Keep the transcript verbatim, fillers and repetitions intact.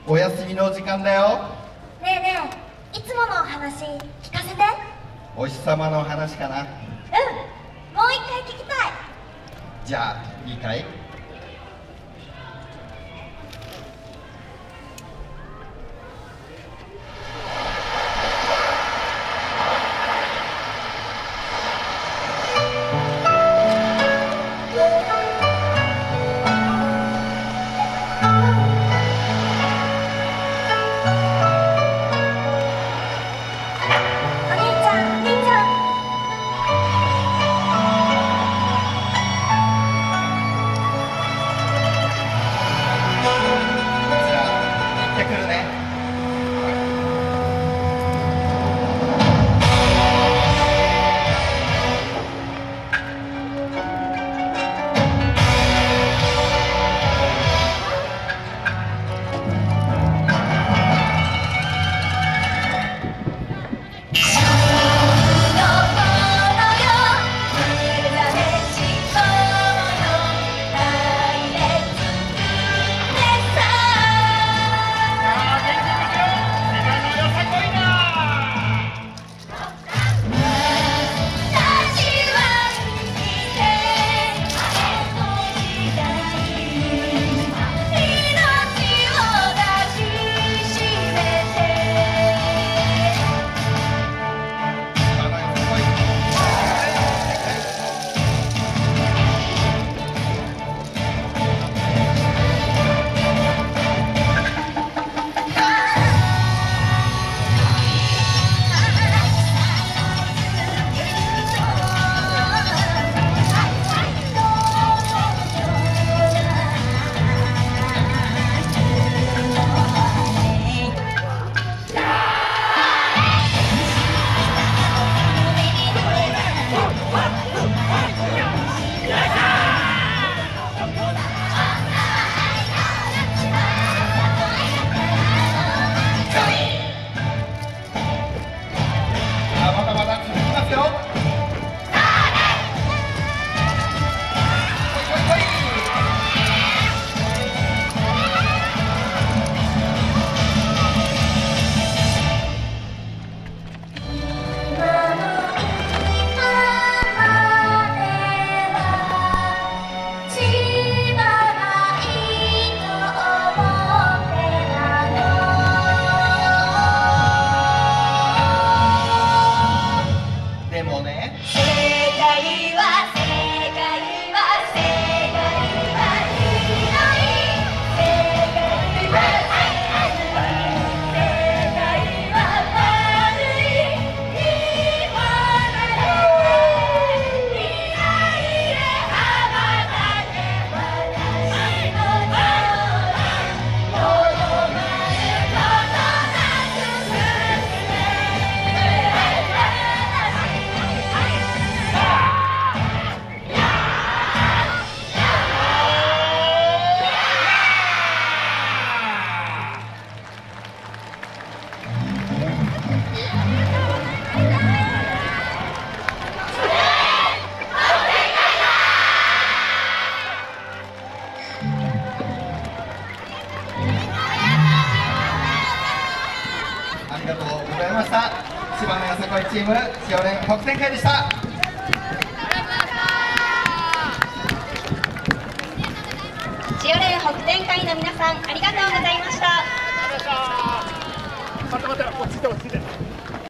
お休みの時間だよ。 ねえねえ、いつものお話聞かせて。 お日様の話かな。 うん、もう一回聞きたい。 じゃあいいかい。ありがとうございました。千葉のよさこいチームしおれん北展会でした。 しおれん北展会の皆さん、ありがとうございました。 待って待って、落ち着いて落ち着いて。